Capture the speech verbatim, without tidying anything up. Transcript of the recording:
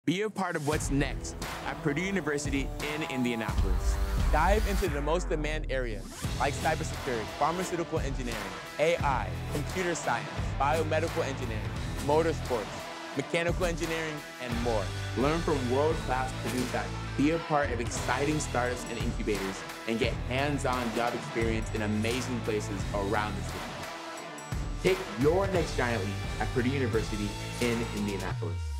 Be a part of what's next at Purdue University in Indianapolis. Dive into the most demand areas like cybersecurity, pharmaceutical engineering, A I, computer science, biomedical engineering, motorsports, mechanical engineering, and more. Learn from world-class Purdue faculty. Be a part of exciting startups and incubators, and get hands-on job experience in amazing places around the city. Take your next giant leap at Purdue University in Indianapolis.